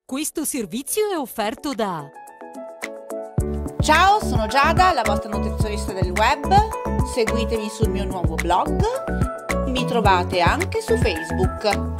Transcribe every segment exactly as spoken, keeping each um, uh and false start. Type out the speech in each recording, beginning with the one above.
Questo servizio è offerto da... Ciao, sono Giada, la vostra nutrizionista del web. Seguitemi sul mio nuovo blog. Mi trovate anche su Facebook.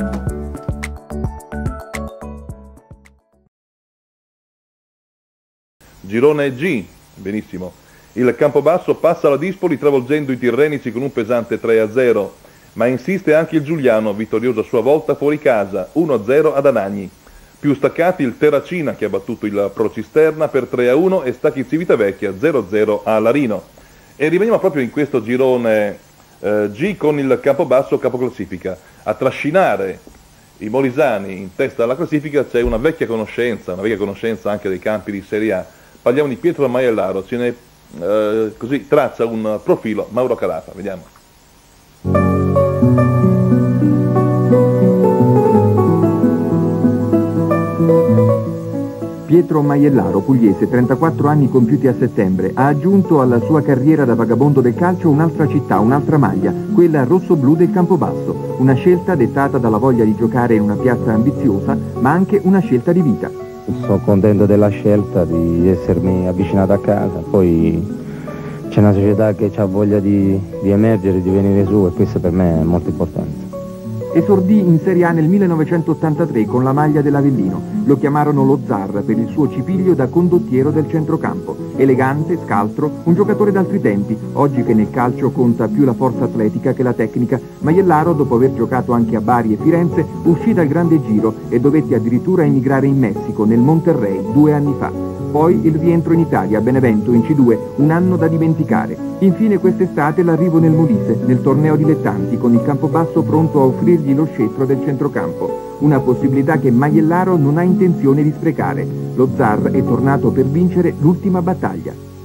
Girone G, benissimo. Il Campobasso passa alla Dispoli travolgendo i tirrenici con un pesante tre a zero, ma insiste anche il Giuliano, vittorioso a sua volta fuori casa, uno a zero ad Anagni. Più staccati il Terracina che ha battuto il Procisterna per tre a uno e Stacchi Civitavecchia zero a zero a Larino. E rimaniamo proprio in questo girone eh, G con il Campobasso capoclassifica. A trascinare i molisani in testa alla classifica c'è una vecchia conoscenza, una vecchia conoscenza anche dei campi di Serie A. Parliamo di Pietro Maiellaro, ce ne eh, così traccia un profilo Mauro Carafa, vediamo. Pietro Maiellaro, pugliese, trentaquattro anni compiuti a settembre, ha aggiunto alla sua carriera da vagabondo del calcio un'altra città, un'altra maglia, quella rossoblu del Campobasso, una scelta dettata dalla voglia di giocare in una piazza ambiziosa, ma anche una scelta di vita. Sono contento della scelta di essermi avvicinato a casa, poi c'è una società che ha voglia di, di emergere, di venire su e questo per me è molto importante. Esordì in Serie A nel millenovecentottantatré con la maglia dell'Avellino. Lo chiamarono lo Zar per il suo cipiglio da condottiero del centrocampo. Elegante, scaltro, un giocatore d'altri tempi. Oggi che nel calcio conta più la forza atletica che la tecnica, Maiellaro, dopo aver giocato anche a Bari e Firenze, uscì dal grande giro e dovette addirittura emigrare in Messico, nel Monterrey, due anni fa. Poi il rientro in Italia, a Benevento, in C due, un anno da dimenticare. Infine quest'estate l'arrivo nel Molise, nel torneo dilettanti, con il Campobasso pronto a offrirgli lo scettro del centrocampo. Una possibilità che Maiellaro non ha intenzione di sprecare. Lo Zar è tornato per vincere l'ultima battaglia.